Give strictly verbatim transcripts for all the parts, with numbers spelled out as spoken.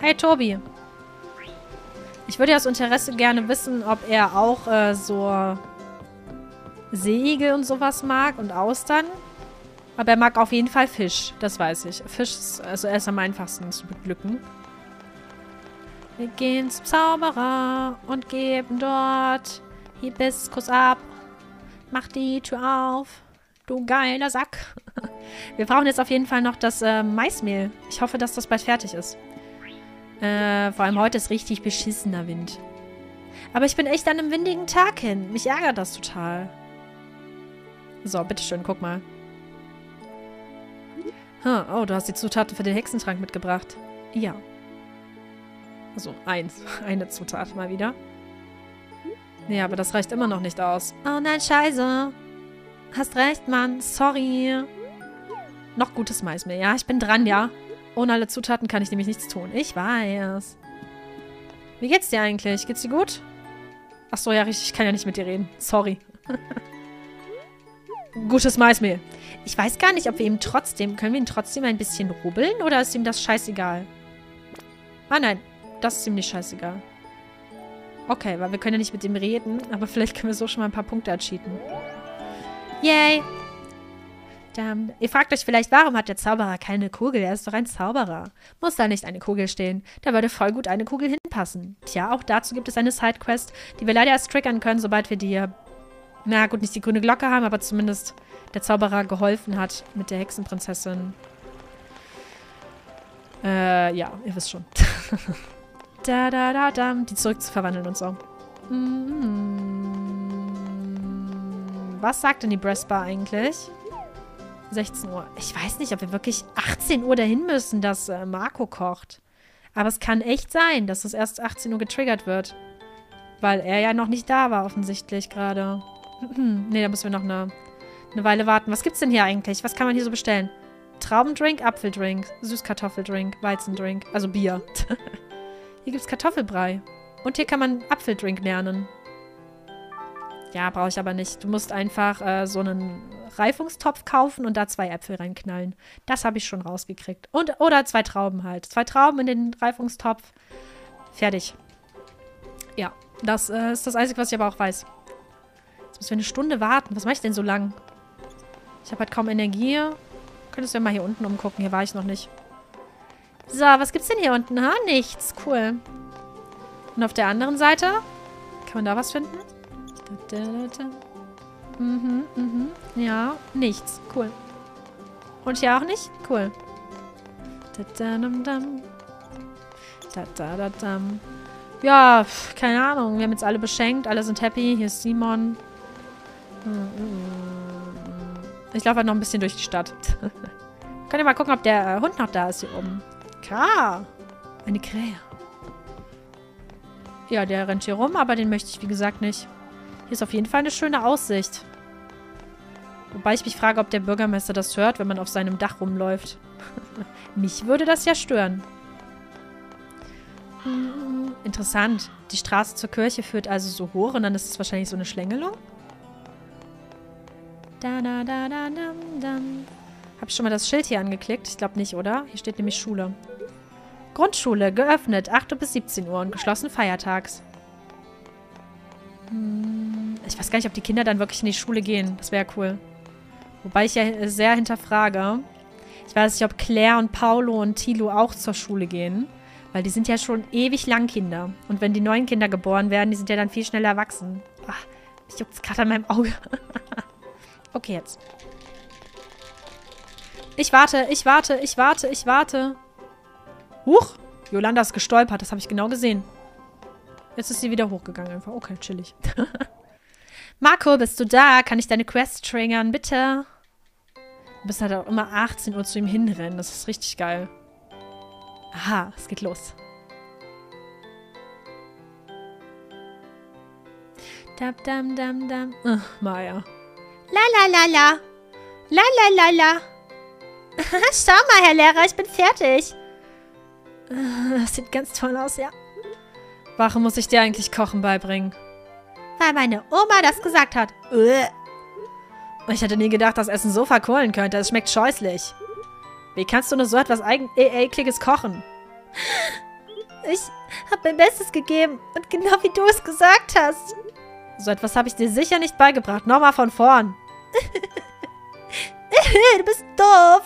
Hey, Tobi. Ich würde ja aus Interesse gerne wissen, ob er auch äh, so Seeigel und sowas mag und Austern. Aber er mag auf jeden Fall Fisch. Das weiß ich. Fisch ist, also er ist am einfachsten zu beglücken. Wir gehen zum Zauberer und geben dort Hibiskus ab. Mach die Tür auf. Du geiler Sack. Wir brauchen jetzt auf jeden Fall noch das äh, Maismehl. Ich hoffe, dass das bald fertig ist. Äh, vor allem heute ist richtig beschissener Wind. Aber ich bin echt an einem windigen Tag hin. Mich ärgert das total. So, bitteschön, guck mal. Huh, oh, du hast die Zutaten für den Hexentrank mitgebracht. Ja. Also, eins. Eine Zutat mal wieder. Nee, aber das reicht immer noch nicht aus. Oh nein, scheiße. Hast recht, Mann. Sorry. Noch gutes Maismehl. Ja, ich bin dran, ja. Ohne alle Zutaten kann ich nämlich nichts tun. Ich weiß. Wie geht's dir eigentlich? Geht's dir gut? Achso, ja, richtig. Ich kann ja nicht mit dir reden. Sorry. Gutes Maismehl. Ich weiß gar nicht, ob wir ihm trotzdem... Können wir ihn trotzdem ein bisschen rubbeln? Oder ist ihm das scheißegal? Ah, nein. Das ist ihm nicht scheißegal. Okay, weil wir können ja nicht mit ihm reden. Aber vielleicht können wir so schon mal ein paar Punkte ercheaten. Yay! Damn. Ihr fragt euch vielleicht, warum hat der Zauberer keine Kugel? Er ist doch ein Zauberer. Muss da nicht eine Kugel stehen? Da würde voll gut eine Kugel hinpassen. Tja, auch dazu gibt es eine Sidequest, die wir leider erst triggern können, sobald wir die... Na gut, nicht die grüne Glocke haben, aber zumindest der Zauberer geholfen hat mit der Hexenprinzessin. Äh, ja, ihr wisst schon. Da, da, da, da. Die zurückzuverwandeln und so. Mm-hmm. Was sagt denn die Breastbar eigentlich? sechzehn Uhr. Ich weiß nicht, ob wir wirklich achtzehn Uhr dahin müssen, dass äh, Marco kocht. Aber es kann echt sein, dass es erst achtzehn Uhr getriggert wird. Weil er ja noch nicht da war, offensichtlich gerade. Nee, da müssen wir noch eine, eine Weile warten. Was gibt's denn hier eigentlich? Was kann man hier so bestellen? Traubendrink, Apfeldrink, Süßkartoffeldrink, Weizendrink. Also Bier. Hier gibt's Kartoffelbrei. Und hier kann man Apfeldrink lernen. Ja, brauche ich aber nicht. Du musst einfach äh, so einen Reifungstopf kaufen und da zwei Äpfel reinknallen. Das habe ich schon rausgekriegt. Und, oder zwei Trauben halt. Zwei Trauben in den Reifungstopf. Fertig. Ja, das äh, ist das Einzige, was ich aber auch weiß. Jetzt müssen wir eine Stunde warten. Was mache ich denn so lang? Ich habe halt kaum Energie. Könntest du ja mal hier unten umgucken. Hier war ich noch nicht. So, was gibt's denn hier unten? Ha, nichts. Cool. Und auf der anderen Seite? Kann man da was finden? Da, da, da, da. Mhm, mhm. Ja, nichts. Cool. Und hier auch nicht? Cool. Da, da, dam, dam. Da, da, da, dam. Ja, pf, keine Ahnung. Wir haben jetzt alle beschenkt. Alle sind happy. Hier ist Simon. Ich laufe halt noch ein bisschen durch die Stadt. Könnt ihr mal gucken, ob der äh, Hund noch da ist hier oben. Klar. Eine Krähe. Ja, der rennt hier rum, aber den möchte ich, wie gesagt, nicht. Hier ist auf jeden Fall eine schöne Aussicht. Wobei ich mich frage, ob der Bürgermeister das hört, wenn man auf seinem Dach rumläuft. Mich würde das ja stören. Hm, interessant. Die Straße zur Kirche führt also so hoch und dann ist es wahrscheinlich so eine Schlängelung. Da, da, da, da, dam, dam. Hab ich schon mal das Schild hier angeklickt? Ich glaube nicht, oder? Hier steht nämlich Schule. Grundschule, geöffnet, acht Uhr bis siebzehn Uhr und geschlossen feiertags. Hm, ich weiß gar nicht, ob die Kinder dann wirklich in die Schule gehen. Das wäre cool. Wobei ich ja sehr hinterfrage. Ich weiß nicht, ob Claire und Paolo und Thilo auch zur Schule gehen. Weil die sind ja schon ewig lang Kinder. Und wenn die neuen Kinder geboren werden, die sind ja dann viel schneller erwachsen. Ach, mich juckt's gerade an meinem Auge. Okay, jetzt. Ich warte, ich warte, ich warte, ich warte. Huch! Yolanda ist gestolpert, das habe ich genau gesehen. Jetzt ist sie wieder hochgegangen einfach. Okay, chillig. Marco, bist du da? Kann ich deine Quest triggern, bitte? Du bist halt auch immer achtzehn Uhr zu ihm hinrennen. Das ist richtig geil. Aha, es geht los. Dam, dam, dam, dam. Ach, Maya. La, la, la, la. La, la, la, la. Schau mal, Herr Lehrer, ich bin fertig. Das sieht ganz toll aus, ja. Warum muss ich dir eigentlich Kochen beibringen? Weil meine Oma das gesagt hat. Ich hätte nie gedacht, dass Essen so verkohlen könnte. Es schmeckt scheußlich. Wie kannst du nur so etwas eigen e Ekliges kochen? Ich habe mein Bestes gegeben und genau wie du es gesagt hast. So etwas habe ich dir sicher nicht beigebracht. Nochmal von vorn. Du bist doof.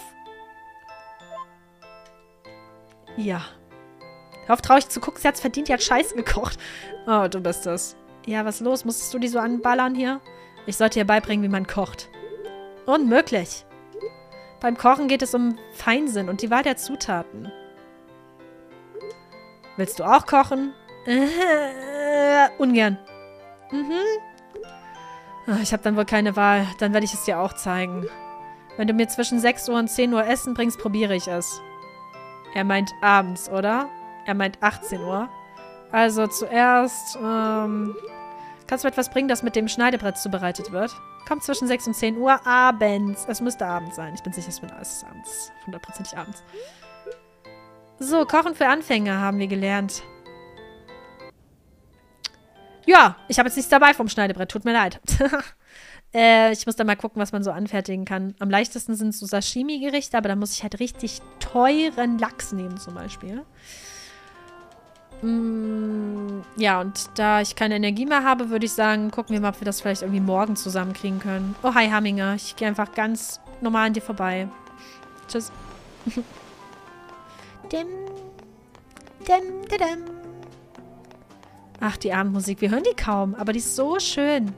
Ja. Hör auf, traurig zu gucken. Sie hat's verdient. Die hat Scheiße gekocht. Oh, du bist es. Ja, was ist los? Musstest du die so anballern hier? Ich sollte ihr beibringen, wie man kocht. Unmöglich. Beim Kochen geht es um Feinsinn und die Wahl der Zutaten. Willst du auch kochen? Äh, ungern. Mhm. Ach, ich habe dann wohl keine Wahl. Dann werde ich es dir auch zeigen. Wenn du mir zwischen sechs Uhr und zehn Uhr Essen bringst, probiere ich es. Er meint abends, oder? Er meint achtzehn Uhr. Also zuerst, ähm... kannst du etwas bringen, das mit dem Schneidebrett zubereitet wird? Kommt zwischen sechs und zehn Uhr abends. Es müsste abends sein. Ich bin sicher, es ist abends. hundertprozentig abends. So, Kochen für Anfänger haben wir gelernt. Ja, ich habe jetzt nichts dabei vom Schneidebrett. Tut mir leid. äh, ich muss da mal gucken, was man so anfertigen kann. Am leichtesten sind so Sashimi-Gerichte, aber da muss ich halt richtig teuren Lachs nehmen zum Beispiel. Mm, ja, und da ich keine Energie mehr habe, würde ich sagen, gucken wir mal, ob wir das vielleicht irgendwie morgen zusammenkriegen können. Oh, hi, Hamminger. Ich gehe einfach ganz normal an dir vorbei. Tschüss. dim, dim, dim, dim. Ach, die Abendmusik. Wir hören die kaum, aber die ist so schön.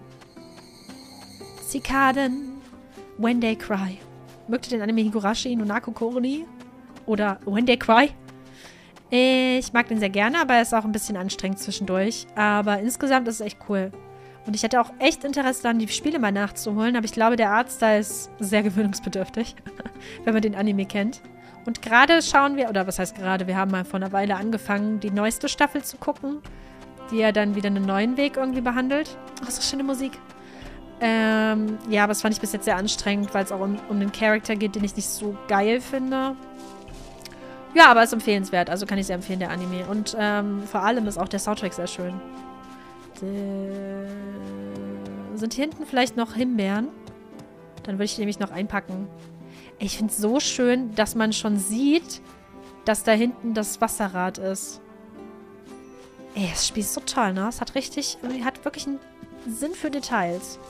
Zikaden. When They Cry. Mögt ihr den Anime Higurashi no Naku Koroni? Oder When They Cry? Ich mag den sehr gerne, aber er ist auch ein bisschen anstrengend zwischendurch. Aber insgesamt ist es echt cool. Und ich hätte auch echt Interesse daran, die Spiele mal nachzuholen. Aber ich glaube, der Artstyle ist sehr gewöhnungsbedürftig, wenn man den Anime kennt. Und gerade schauen wir, oder was heißt gerade, wir haben mal vor einer Weile angefangen, die neueste Staffel zu gucken, die ja dann wieder einen neuen Weg irgendwie behandelt. Oh, so schöne Musik. Ähm, ja, aber das fand ich bis jetzt sehr anstrengend, weil es auch um, um den Charakter geht, den ich nicht so geil finde. Ja, aber ist empfehlenswert. Also kann ich sehr empfehlen, der Anime. Und ähm, vor allem ist auch der Soundtrack sehr schön. De Sind hier hinten vielleicht noch Himbeeren? Dann würde ich die nämlich noch einpacken. Ich finde es so schön, dass man schon sieht, dass da hinten das Wasserrad ist. Ey, das Spiel ist so toll, ne? Es hat richtig, hat wirklich einen Sinn für Details.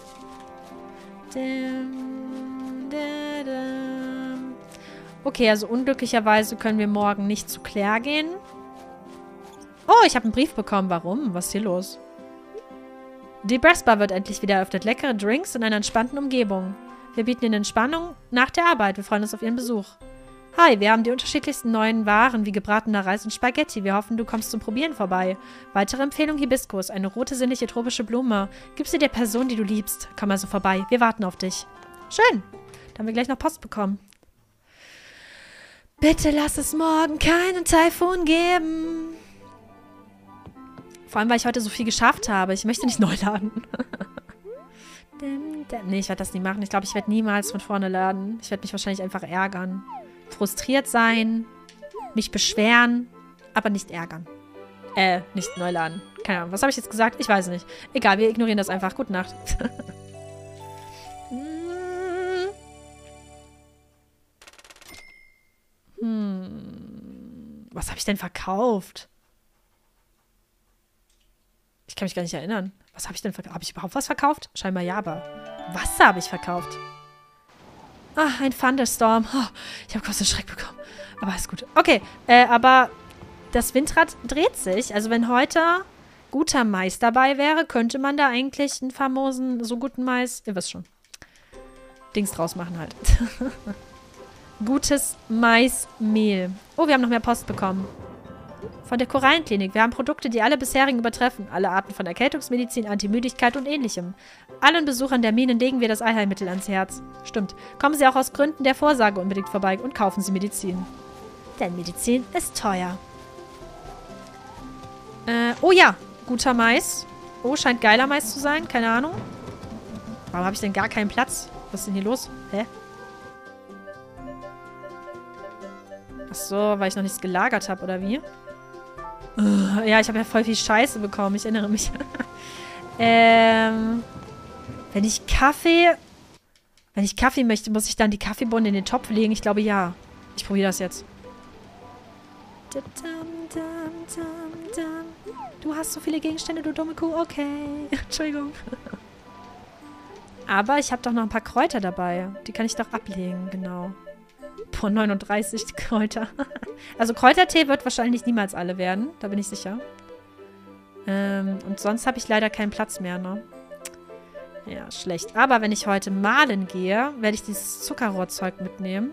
Okay, also unglücklicherweise können wir morgen nicht zu Claire gehen. Oh, ich habe einen Brief bekommen. Warum? Was ist hier los? Die Breast Bar wird endlich wieder eröffnet. Leckere Drinks in einer entspannten Umgebung. Wir bieten Ihnen Entspannung nach der Arbeit. Wir freuen uns auf Ihren Besuch. Hi, wir haben die unterschiedlichsten neuen Waren wie gebratener Reis und Spaghetti. Wir hoffen, du kommst zum Probieren vorbei. Weitere Empfehlung: Hibiskus, eine rote, sinnliche tropische Blume. Gib sie der Person, die du liebst. Komm also vorbei. Wir warten auf dich. Schön. Dann haben wir gleich noch Post bekommen. Bitte lass es morgen keinen Taifun geben. Vor allem, weil ich heute so viel geschafft habe. Ich möchte nicht neu laden. Nee, ich werde das nie machen. Ich glaube, ich werde niemals von vorne laden. Ich werde mich wahrscheinlich einfach ärgern. Frustriert sein. Mich beschweren. Aber nicht ärgern. Äh, nicht neu laden. Keine Ahnung. Was habe ich jetzt gesagt? Ich weiß es nicht. Egal, wir ignorieren das einfach. Gute Nacht. Hm. Was habe ich denn verkauft? Ich kann mich gar nicht erinnern. Was habe ich denn verkauft? Habe ich überhaupt was verkauft? Scheinbar ja, aber Wasser habe ich verkauft. Ah, ein Thunderstorm. Oh, ich habe kurz einen Schreck bekommen. Aber ist gut. Okay, äh, aber das Windrad dreht sich. Also wenn heute guter Mais dabei wäre, könnte man da eigentlich einen famosen, so guten Mais, ihr wisst schon, Dings draus machen halt. Gutes Maismehl. Oh, wir haben noch mehr Post bekommen. Von der Korallenklinik. Wir haben Produkte, die alle bisherigen übertreffen. Alle Arten von Erkältungsmedizin, Antimüdigkeit und Ähnlichem. Allen Besuchern der Minen legen wir das Allheilmittel ans Herz. Stimmt. Kommen Sie auch aus Gründen der Vorsorge unbedingt vorbei und kaufen Sie Medizin. Denn Medizin ist teuer. Äh, oh ja. Guter Mais. Oh, scheint geiler Mais zu sein. Keine Ahnung. Warum habe ich denn gar keinen Platz? Was ist denn hier los? Hä? Ach so, weil ich noch nichts gelagert habe, oder wie? Uh, ja, ich habe ja voll viel Scheiße bekommen. Ich erinnere mich. ähm, wenn ich Kaffee... Wenn ich Kaffee möchte, muss ich dann die Kaffeebohnen in den Topf legen? Ich glaube, ja. Ich probiere das jetzt. dum, dum, dum. Du hast so viele Gegenstände, du dumme Kuh. Okay. Entschuldigung. Aber ich habe doch noch ein paar Kräuter dabei. Die kann ich doch ablegen, genau. Boah, neununddreißig Kräuter. Also Kräutertee wird wahrscheinlich niemals alle werden. Da bin ich sicher. Ähm, und sonst habe ich leider keinen Platz mehr, ne? Ja, schlecht. Aber wenn ich heute malen gehe, werde ich dieses Zuckerrohrzeug mitnehmen.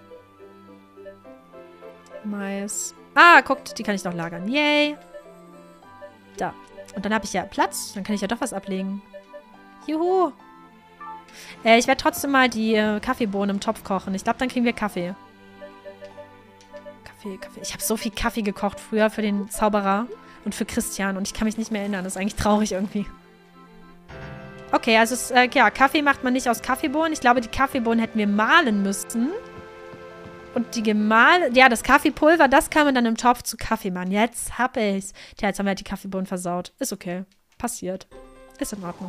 Mais. Ah, guckt, die kann ich noch lagern. Yay. Da. Und dann habe ich ja Platz. Dann kann ich ja doch was ablegen. Juhu. Äh, ich werde trotzdem mal die äh, Kaffeebohnen im Topf kochen. Ich glaube, dann kriegen wir Kaffee. Kaffee, Kaffee. Ich habe so viel Kaffee gekocht früher für den Zauberer und für Christian. Und ich kann mich nicht mehr erinnern. Das ist eigentlich traurig irgendwie. Okay, also es, äh, ja, Kaffee macht man nicht aus Kaffeebohnen. Ich glaube, die Kaffeebohnen hätten wir mahlen müssen. Und die gemahlen... Ja, das Kaffeepulver, das kann man dann im Topf zu Kaffee machen. Jetzt hab ich's. Tja, jetzt haben wir halt die Kaffeebohnen versaut. Ist okay. Passiert. Ist in Ordnung.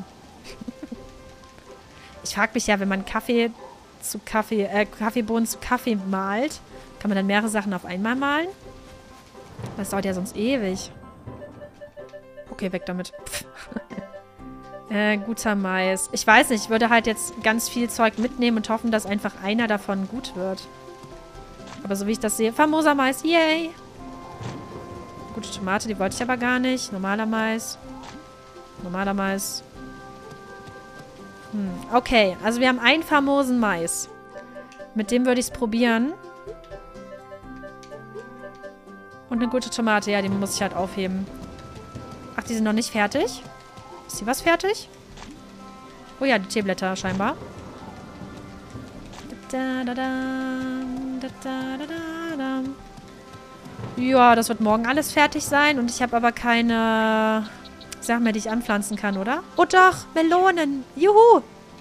Ich frage mich ja, wenn man Kaffee zu Kaffee, äh, Kaffeebohnen zu Kaffee malt, kann man dann mehrere Sachen auf einmal malen? Das dauert ja sonst ewig. Okay, weg damit. äh, guter Mais. Ich weiß nicht, ich würde halt jetzt ganz viel Zeug mitnehmen und hoffen, dass einfach einer davon gut wird. Aber so wie ich das sehe, famoser Mais, yay! Gute Tomate, die wollte ich aber gar nicht. Normaler Mais. Normaler Mais. Hm, okay, also wir haben einen famosen Mais. Mit dem würde ich es probieren. Und eine gute Tomate, ja, die muss ich halt aufheben. Ach, die sind noch nicht fertig? Ist die was fertig? Oh ja, die Teeblätter scheinbar. Ja, das wird morgen alles fertig sein. Und ich habe aber keine Sachen mehr, die ich anpflanzen kann, oder? Oh doch, Melonen. Juhu.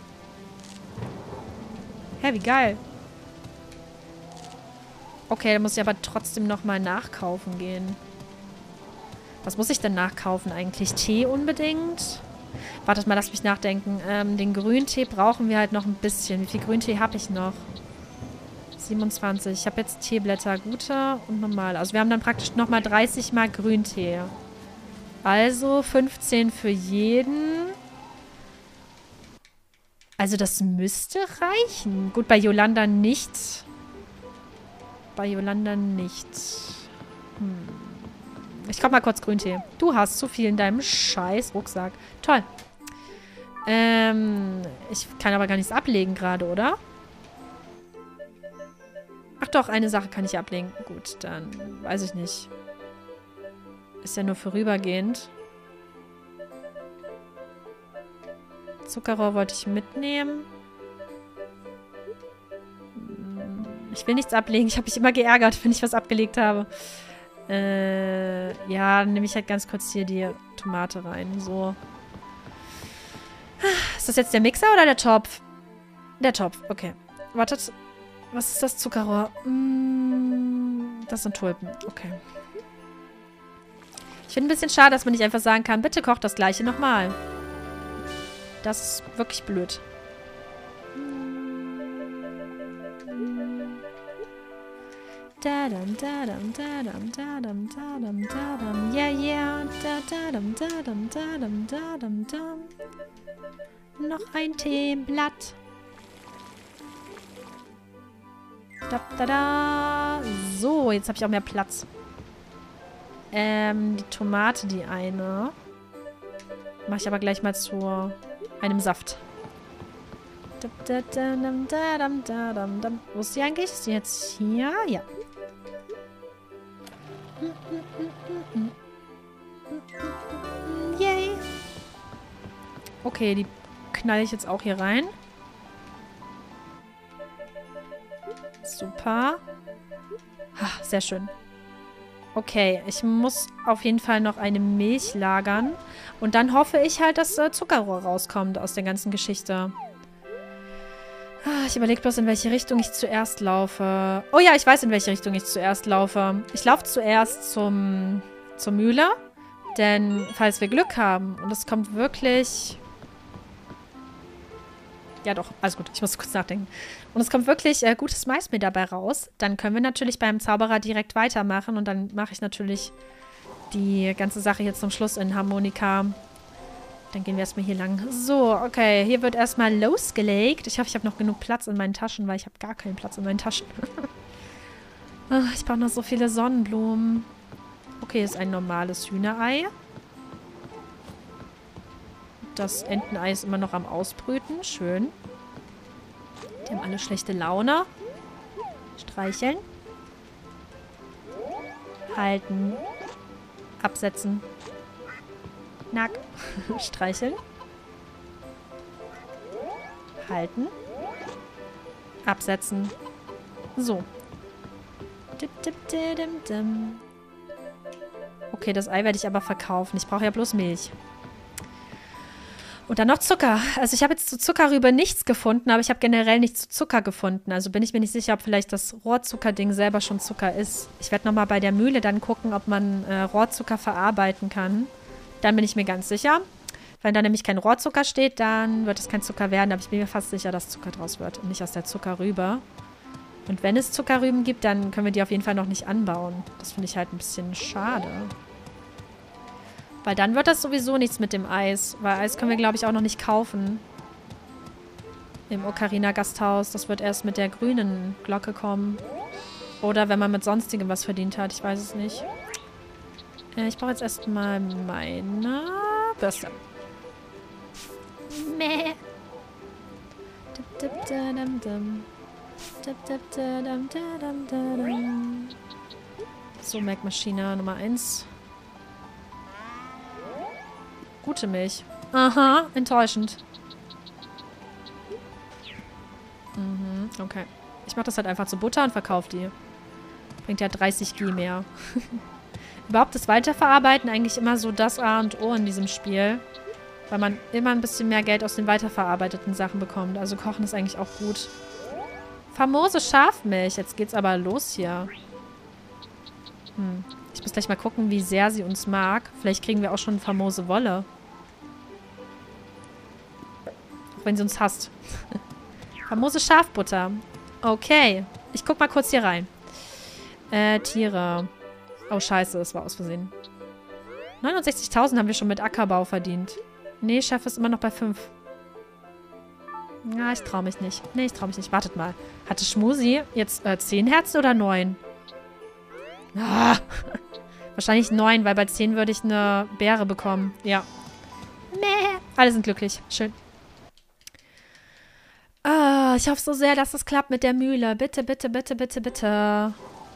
Hä, wie geil. Okay, dann muss ich aber trotzdem nochmal nachkaufen gehen. Was muss ich denn nachkaufen eigentlich? Tee unbedingt? Wartet mal, lass mich nachdenken. Ähm, den Grüntee brauchen wir halt noch ein bisschen. Wie viel Grüntee habe ich noch? siebenundzwanzig. Ich habe jetzt Teeblätter, gute und normale. Also wir haben dann praktisch nochmal dreißig mal Grüntee. Also fünfzehn für jeden. Also das müsste reichen. Gut, bei Yolanda nicht. Bei Yolanda nicht. Hm. Ich komm mal kurz Grüntee. Du hast zu viel in deinem scheiß Rucksack. Toll. Ähm, ich kann aber gar nichts ablegen gerade, oder? Ach doch, eine Sache kann ich ablegen. Gut, dann weiß ich nicht. Ist ja nur vorübergehend. Zuckerrohr wollte ich mitnehmen. Ich will nichts ablegen. Ich habe mich immer geärgert, wenn ich was abgelegt habe. Äh, ja, dann nehme ich halt ganz kurz hier die Tomate rein. So. Ist das jetzt der Mixer oder der Topf? Der Topf, okay. Wartet. Was ist das Zuckerrohr? Mm, das sind Tulpen. Okay. Ich finde ein bisschen schade, dass man nicht einfach sagen kann, bitte koch das gleiche nochmal. Das ist wirklich blöd. Da-dam, da-dam, da-dam, da-dam, da-dam, da-dam. Yeah, yeah. Da-dam, da-dam, da-dam, da-dam, da. Noch ein Teeblatt. Da, da, da. So, jetzt habe ich auch mehr Platz. Ähm, die Tomate, die eine. Mache ich aber gleich mal zu einem Saft. Da, da, da, da, da, da, da, da. Wo ist die eigentlich? Ist die jetzt hier? Ja. Yay. Okay, die knall ich jetzt auch hier rein. Super. Ah, sehr schön. Okay, ich muss auf jeden Fall noch eine Milch lagern. Und dann hoffe ich halt, dass äh, Zuckerrohr rauskommt aus der ganzen Geschichte. Ah, ich überlege bloß, in welche Richtung ich zuerst laufe. Oh ja, ich weiß, in welche Richtung ich zuerst laufe. Ich laufe zuerst zum, zur Mühle. Denn falls wir Glück haben und es kommt wirklich... Ja doch, alles gut. Ich muss kurz nachdenken. Und es kommt wirklich äh, gutes Maismehl dabei raus. Dann können wir natürlich beim Zauberer direkt weitermachen. Und dann mache ich natürlich die ganze Sache hier zum Schluss in Harmonika. Dann gehen wir erstmal hier lang. So, okay. Hier wird erstmal losgelegt. Ich hoffe, ich habe noch genug Platz in meinen Taschen, weil ich habe gar keinen Platz in meinen Taschen. Ach, ich brauche noch so viele Sonnenblumen. Okay, ist ein normales Hühnerei. Das Entenei ist immer noch am Ausbrüten. Schön. Die haben alle schlechte Laune. Streicheln. Halten. Absetzen. Nack. Streicheln. Halten. Absetzen. So. Dip, dip, dim, dim. Okay, das Ei werde ich aber verkaufen. Ich brauche ja bloß Milch. Und dann noch Zucker. Also ich habe jetzt zu Zuckerrübe nichts gefunden, aber ich habe generell nichts zu Zucker gefunden. Also bin ich mir nicht sicher, ob vielleicht das Rohrzuckerding selber schon Zucker ist. Ich werde nochmal bei der Mühle dann gucken, ob man äh, Rohrzucker verarbeiten kann. Dann bin ich mir ganz sicher. Wenn da nämlich kein Rohrzucker steht, dann wird es kein Zucker werden. Aber ich bin mir fast sicher, dass Zucker draus wird und nicht aus der Zuckerrübe. Und wenn es Zuckerrüben gibt, dann können wir die auf jeden Fall noch nicht anbauen. Das finde ich halt ein bisschen schade. Weil dann wird das sowieso nichts mit dem Eis. Weil Eis können wir, glaube ich, auch noch nicht kaufen. Im Ocarina Gasthaus. Das wird erst mit der grünen Glocke kommen. Oder wenn man mit sonstigem was verdient hat. Ich weiß es nicht. Äh, ich brauche jetzt erstmal meine Bürste. Meh. Dip, dip, da, dam, dam. Dip, dip, da, dam, da, dam, da, dam. So, Melkmaschine Nummer eins. Gute Milch. Aha, enttäuschend. Mhm, okay. Ich mache das halt einfach zu Butter und verkaufe die. Bringt ja dreißig G mehr. Überhaupt das Weiterverarbeiten eigentlich immer so das A und O in diesem Spiel. Weil man immer ein bisschen mehr Geld aus den weiterverarbeiteten Sachen bekommt. Also kochen ist eigentlich auch gut. Famose Schafmilch. Jetzt geht's aber los hier. Hm. Ich muss gleich mal gucken, wie sehr sie uns mag. Vielleicht kriegen wir auch schon famose Wolle. Auch wenn sie uns hasst. Famose Schafbutter. Okay. Ich guck mal kurz hier rein. Äh, Tiere. Oh, scheiße, das war aus Versehen. neunundsechzigtausend haben wir schon mit Ackerbau verdient. Nee, Chef ist immer noch bei fünf. Na, ich traue mich nicht. Nee, ich traue mich nicht. Wartet mal. Hatte Schmusi jetzt äh, zehn Herzen oder neun? Ah. Wahrscheinlich neun, weil bei zehn würde ich eine Beere bekommen. Ja. Meh. Alle sind glücklich. Schön. Ah, ich hoffe so sehr, dass es klappt mit der Mühle. Bitte, bitte, bitte, bitte, bitte.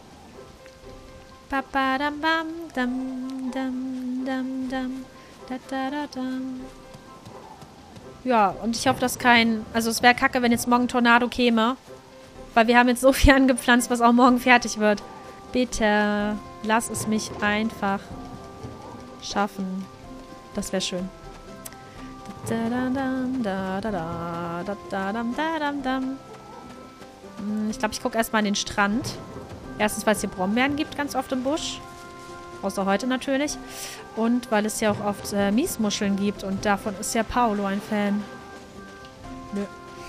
Ba, ba, dam, bam, dam, dam, dam, dam, da, da, da, dam. Ja, und ich hoffe, dass kein... Also es wäre kacke, wenn jetzt morgen ein Tornado käme. Weil wir haben jetzt so viel angepflanzt, was auch morgen fertig wird. Bitte, lass es mich einfach schaffen. Das wäre schön. Ich glaube, ich gucke erstmal an den Strand. Erstens, weil es hier Brombeeren gibt, ganz oft im Busch. Außer heute natürlich. Und weil es ja auch oft äh, Miesmuscheln gibt. Und davon ist ja Paolo ein Fan. Nö.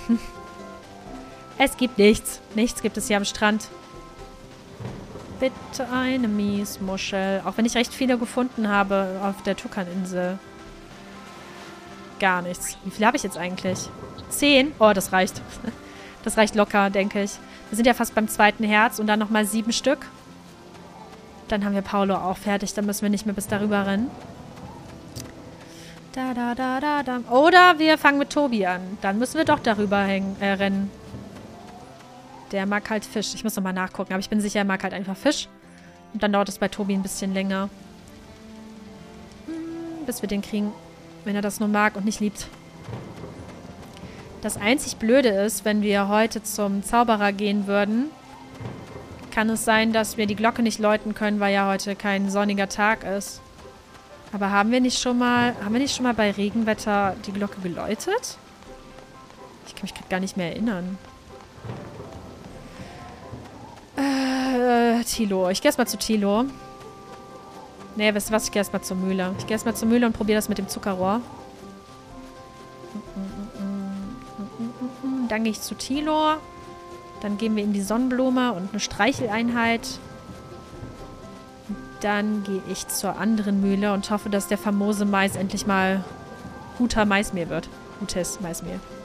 Es gibt nichts. Nichts gibt es hier am Strand. Bitte eine Miesmuschel. Auch wenn ich recht viele gefunden habe auf der Tukan-Insel. Gar nichts. Wie viele habe ich jetzt eigentlich? Zehn? Oh, das reicht. Das reicht locker, denke ich. Wir sind ja fast beim zweiten Herz und dann nochmal sieben Stück. Dann haben wir Paolo auch fertig. Dann müssen wir nicht mehr bis darüber rennen. Da, da, da, da, da. Oder wir fangen mit Tobi an. Dann müssen wir doch darüber hängen, äh, rennen. Der mag halt Fisch. Ich muss nochmal nachgucken. Aber ich bin sicher, er mag halt einfach Fisch. Und dann dauert es bei Tobi ein bisschen länger. Hm, bis wir den kriegen. Wenn er das nur mag und nicht liebt. Das einzig Blöde ist, wenn wir heute zum Zauberer gehen würden, kann es sein, dass wir die Glocke nicht läuten können, weil ja heute kein sonniger Tag ist. Aber haben wir nicht schon mal, haben wir nicht schon mal bei Regenwetter die Glocke geläutet? Ich kann mich gerade gar nicht mehr erinnern. Äh, Tilo. Ich gehe erstmal zu Tilo. Nee, wisst ihr was? Ich gehe erstmal zur Mühle. Ich gehe erstmal zur Mühle und probiere das mit dem Zuckerrohr. Dann gehe ich zu Tilo. Dann geben wir ihm die Sonnenblume und eine Streicheleinheit. Dann gehe ich zur anderen Mühle und hoffe, dass der famose Mais endlich mal guter Maismehl wird. Gutes Maismehl.